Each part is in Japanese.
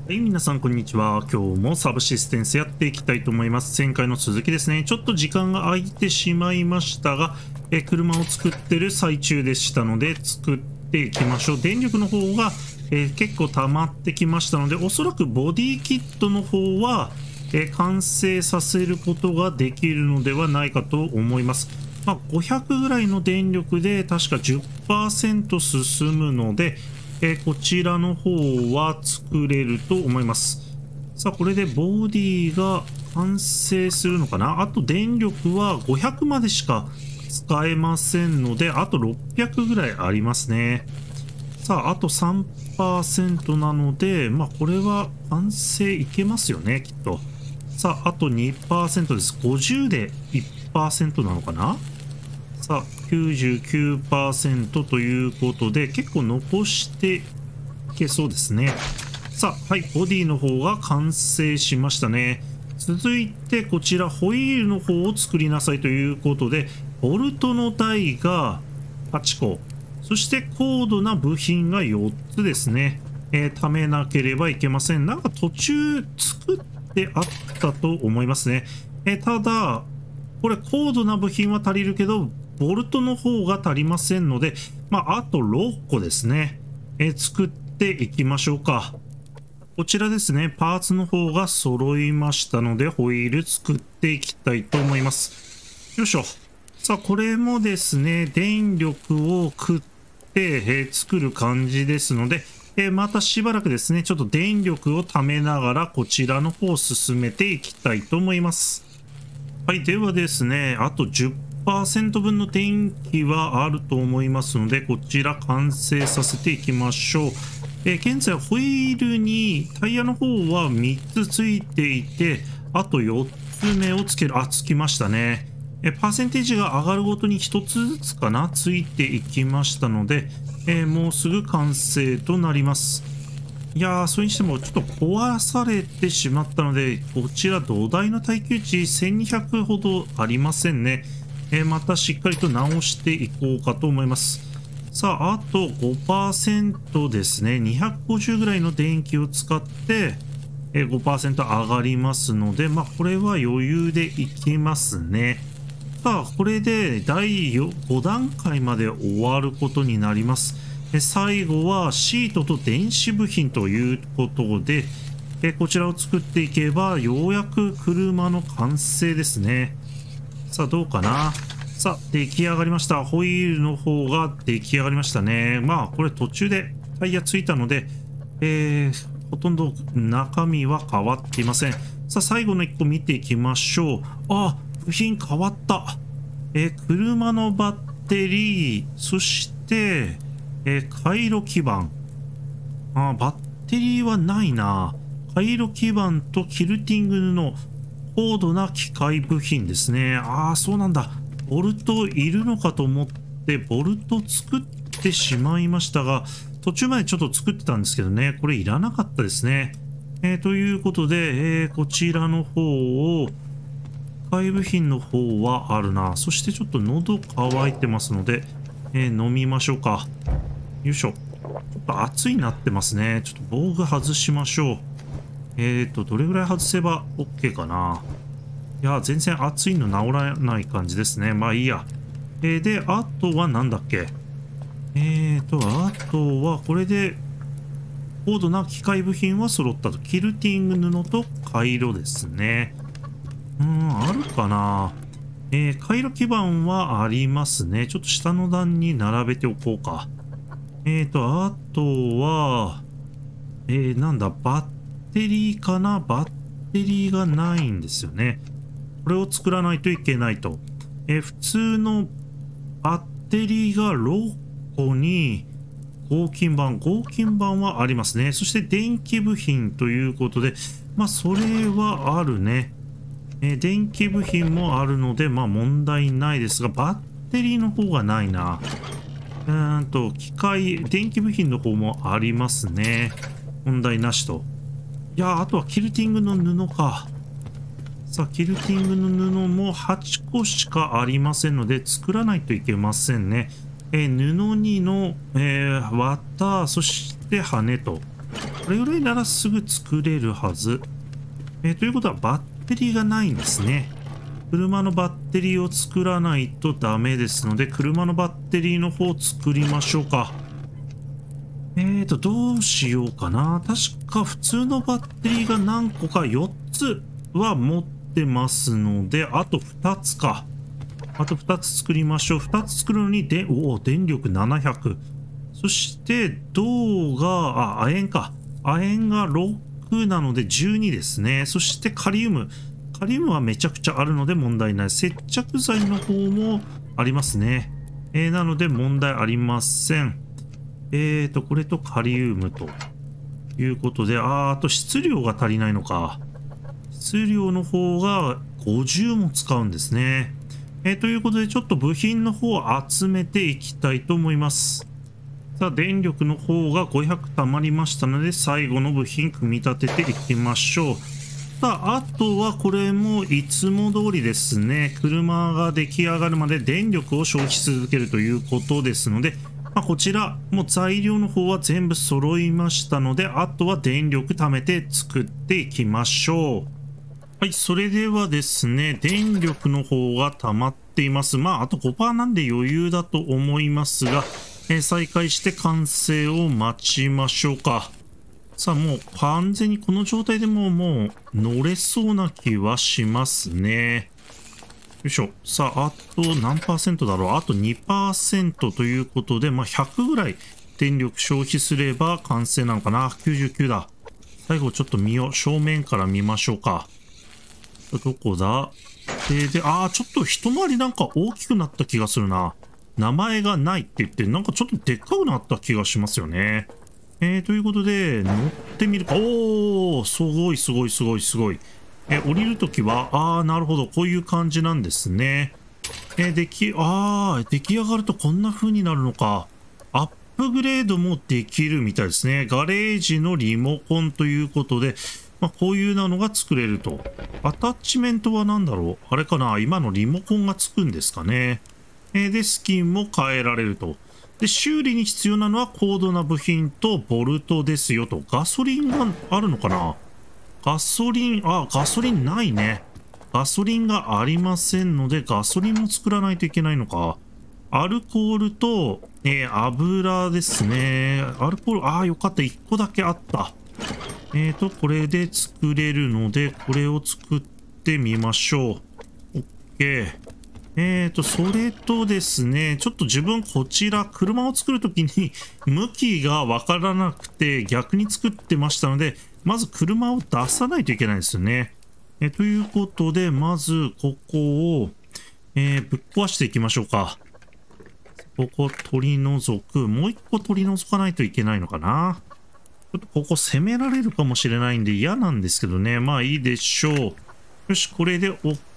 はい、皆さんこんにちは。今日もサブシステンスやっていきたいと思います。前回の続きですね。ちょっと時間が空いてしまいましたが、車を作ってる最中でしたので、作っていきましょう。電力の方が、結構溜まってきましたので、おそらくボディキットの方は、完成させることができるのではないかと思います。まあ、500ぐらいの電力で確か 10% 進むので、こちらの方は作れると思います。さあ、これでボディが完成するのかな。あと電力は500までしか使えませんので、あと600ぐらいありますね。さあ、あと 3% なので、まあ、これは完成いけますよね、きっと。さあ、あと 2% です。50で 1% なのかな。さあ、99% ということで、結構残していけそうですね。さあ、はい、ボディの方が完成しましたね。続いて、こちら、ホイールの方を作りなさいということで、ボルトの台が8個、そして高度な部品が4つですね。貯めなければいけません。なんか途中作ってあったと思いますね。ただ、これ高度な部品は足りるけど、ボルトの方が足りませんので、まあ、あと6個ですね。作っていきましょうか。こちらですね、パーツの方が揃いましたので、ホイール作っていきたいと思います。よいしょ。さあ、これもですね、電力を食って、作る感じですので、またしばらくですね、ちょっと電力を貯めながら、こちらの方を進めていきたいと思います。はい、ではですね、あと10% 分の電気はあると思いますので、こちら完成させていきましょう。現在、ホイールにタイヤの方は3つついていて、あと4つ目をつける。あ、つきましたね。パーセンテージが上がるごとに1つずつかな、ついていきましたので、もうすぐ完成となります。いやー、それにしてもちょっと壊されてしまったので、こちら土台の耐久値1200ほどありませんね。またしっかりと直していこうかと思います。さあ、あと 5% ですね。250ぐらいの電気を使って、5% 上がりますので、まあ、これは余裕でいきますね。さあ、これで第5段階まで終わることになります。最後はシートと電子部品ということで、こちらを作っていけば、ようやく車の完成ですね。さあ、どうかな。さあ、出来上がりました。ホイールの方が出来上がりましたね。まあ、これ途中でタイヤついたので、ほとんど中身は変わっていません。さあ、最後の1個見ていきましょう。あ、部品変わった。車のバッテリー、そして、回路基板。バッテリーはないな。回路基板とキルティング布。高度な機械部品ですね。そうなんだ。ボルトいるのかと思って、ボルト作ってしまいましたが、途中までちょっと作ってたんですけどね、これいらなかったですね。ということで、こちらの方を、機械部品の方はあるな。そしてちょっと喉乾いてますので、飲みましょうか。よいしょ。ちょっと熱いなってますね。ちょっと防具外しましょう。どれぐらい外せば OK かな。いや、全然熱いの治らない感じですね。まあいいや。で、あとはなんだっけ。あとはこれで、高度な機械部品は揃ったと。キルティング布と回路ですね。あるかな。回路基板はありますね。ちょっと下の段に並べておこうか。あとは、なんだ、バッテリーかな。バッテリーがないんですよね。これを作らないといけないと。普通のバッテリーが6個に合金板はありますね。そして電気部品ということで、まあそれはあるね。電気部品もあるので、まあ問題ないですが、バッテリーの方がないな。電気部品の方もありますね。問題なしと。いや、あとはキルティングの布か。さあ、キルティングの布も8個しかありませんので、作らないといけませんね。布2の、綿、そして羽と。 これぐらいならすぐ作れるはず。ということはバッテリーがないんですね。車のバッテリーを作らないとダメですので、車のバッテリーの方を作りましょうか。どうしようかな。確か普通のバッテリーが何個か4つは持ってますので、あと2つか。あと2つ作りましょう。2つ作るのに、電力700。そして、銅が、亜鉛か。亜鉛が6なので12ですね。そしてカリウム。カリウムはめちゃくちゃあるので問題ない。接着剤の方もありますね。なので問題ありません。これとカリウムということで、あと質量が足りないのか。質量の方が50も使うんですね。ということで、ちょっと部品の方を集めていきたいと思います。さあ、電力の方が500溜まりましたので、最後の部品組み立てていきましょう。さあ、あとはこれもいつも通りですね、車が出来上がるまで電力を消費し続けるということですので、こちら、もう材料の方は全部揃いましたので、あとは電力貯めて作っていきましょう。はい、それではですね、電力の方が溜まっています。あと 5% なんで余裕だと思いますが、再開して完成を待ちましょうか。さあ、もう完全にこの状態でもう乗れそうな気はしますね。よいしょ。さあ、あと何%だろう。あと 2% ということで、100ぐらい電力消費すれば完成なのかな。99だ。最後ちょっと見よう。正面から見ましょうか。どこだ？ちょっと一回りなんか大きくなった気がするな。名前がないって言って、なんかちょっとでっかくなった気がしますよね。ということで、乗ってみるか。おー、すごいすごいすごいすごい。降りるときは、なるほど、こういう感じなんですね。出来上がるとこんな風になるのか。アップグレードもできるみたいですね。ガレージのリモコンということで、こういうのが作れると。アタッチメントは何だろう？あれかな？今のリモコンがつくんですかね。で、スキンも変えられると。で、修理に必要なのは高度な部品とボルトですよと。ガソリンがあるのかな？ガソリンないね。ガソリンがありませんので、ガソリンも作らないといけないのか。アルコールと、油ですね。アルコール、よかった。1個だけあった。これで作れるので、これを作ってみましょう。OK。それとですね、ちょっと自分こちら、車を作るときに向きがわからなくて逆に作ってましたので、まず車を出さないといけないですよね。ということで、まずここを、ぶっ壊していきましょうか。ここ取り除く。もう一個取り除かないといけないのかな。ちょっとここ攻められるかもしれないんで嫌なんですけどね。いいでしょう。よし、これで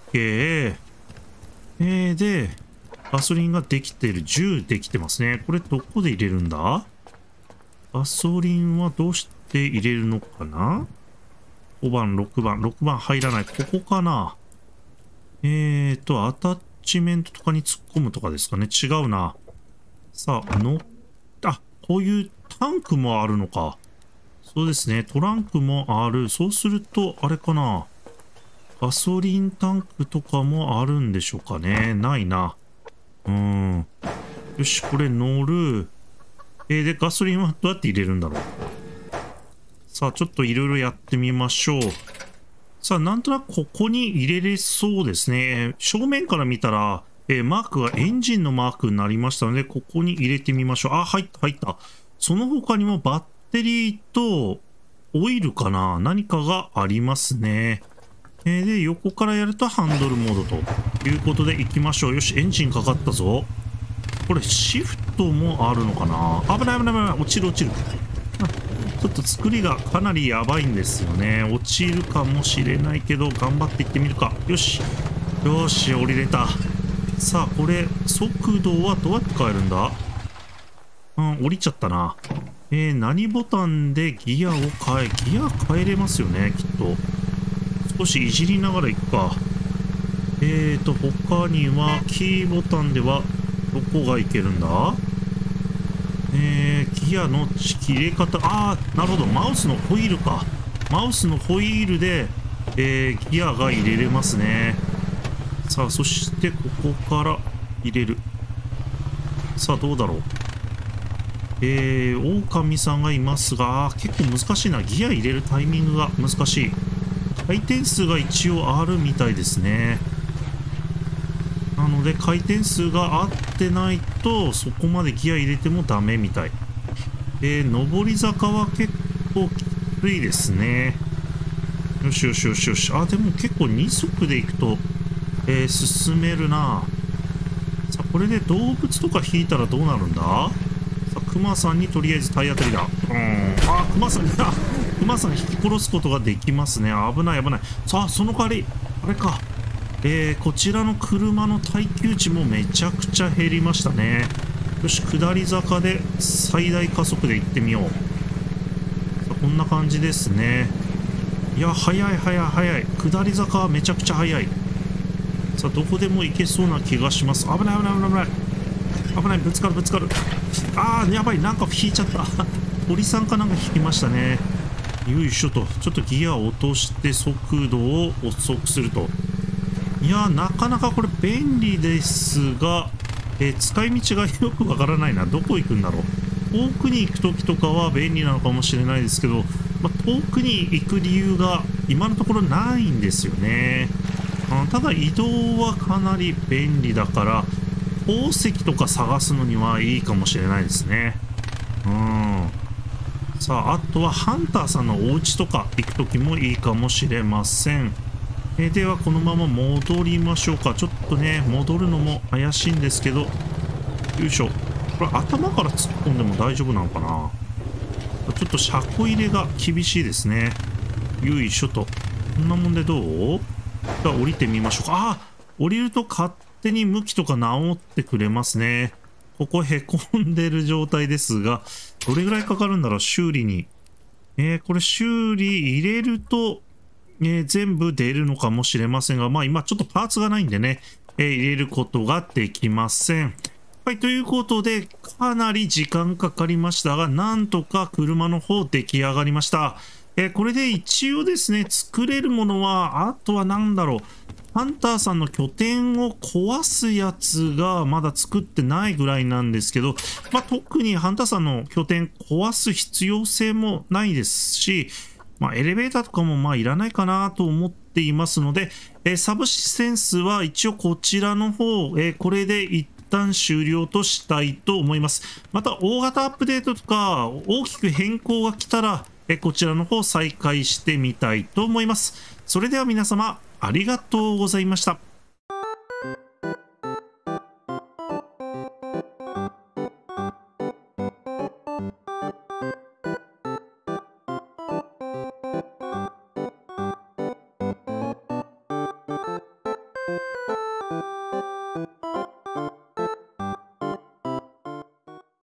OK。で、ガソリンができてる。10できてますね。これどこで入れるんだ？ガソリンはどうして入れるのかな？ 5 番、6番。6番入らない。ここかな？アタッチメントとかに突っ込むとかですかね。違うな。さあ、こういうタンクもあるのか。そうですね。トランクもある。そうすると、あれかな。ガソリンタンクとかもあるんでしょうかね。ないな。よし、これ乗る。で、ガソリンはどうやって入れるんだろう。さあ、ちょっといろいろやってみましょう。さあ、なんとなくここに入れれそうですね。正面から見たら、マークがエンジンのマークになりましたので、ここに入れてみましょう。入った、入った。その他にもバッテリーとオイルかな？何かがありますね。で、横からやるとハンドルモードということで行きましょう。よし、エンジンかかったぞ。これ、シフトもあるのかな？危ない危ない危ない。落ちる落ちる。ちょっと作りがかなりやばいんですよね。落ちるかもしれないけど、頑張っていってみるか。よし。よし、降りれた。さあ、これ、速度はどうやって変えるんだ？降りちゃったな。何ボタンでギアをギア変えれますよね、きっと。少しいじりながら行くか。他には、キーボタンでは、どこがいけるんだ？ ギアの切れ方、なるほど、マウスのホイールか。マウスのホイールで、ギアが入れれますね。さあ、そしてここから入れる。さあ、どうだろう。狼さんがいますが、結構難しいな。ギア入れるタイミングが難しい。回転数が一応あるみたいですね。なので、回転数が合ってないと、そこまでギア入れてもダメみたい。上り坂は結構きついですね。よしよしよしよし。でも結構2速で行くと、進めるな。さあ、これで動物とか引いたらどうなるんだ？さあ、クマさんにとりあえず体当たりだ。クマさんが、クマさん引き殺すことができますね。危ない危ない。さあ、その代わり、あれか。こちらの車の耐久値もめちゃくちゃ減りましたね。よし、下り坂で最大加速で行ってみよう。さあ、こんな感じですね。いや、速い速い速い。下り坂はめちゃくちゃ速い。さあ、どこでも行けそうな気がします。危ない危ない危ない危ない。危ない、ぶつかるぶつかる。やばい、なんか引いちゃった。鳥さんかなんか引きましたね。よいしょと。ちょっとギアを落として速度を遅くすると。いや、なかなかこれ便利ですが、使い道がよくわからないな。どこ行くんだろう。遠くに行く時とかは便利なのかもしれないですけど、遠くに行く理由が今のところないんですよね。ただ移動はかなり便利だから、宝石とか探すのにはいいかもしれないですね。さあ、あとはハンターさんのお家とか行く時もいいかもしれません。ではこのまま戻りましょうか。ちょっとね、戻るのも怪しいんですけど、よいしょ。これ頭から突っ込んでも大丈夫なのかな。ちょっと車庫入れが厳しいですね。よいしょと。こんなもんでどう？じゃあ降りてみましょうか。降りると勝手に向きとか直ってくれますね。ここへこんでる状態ですが、どれぐらいかかるんだろう、修理に。これ修理入れると、全部出るのかもしれませんが、今ちょっとパーツがないんでね、入れることができません。はい、ということで、かなり時間かかりましたが、なんとか車の方出来上がりました。これで一応ですね、作れるものは、あとは何だろう、ハンターさんの拠点を壊すやつがまだ作ってないぐらいなんですけど、特にハンターさんの拠点壊す必要性もないですし、エレベーターとかもいらないかなと思っていますので、サブシステンスは一応こちらの方、これで一旦終了としたいと思います。また大型アップデートとか大きく変更が来たら、こちらの方再開してみたいと思います。それでは皆様ありがとうございました。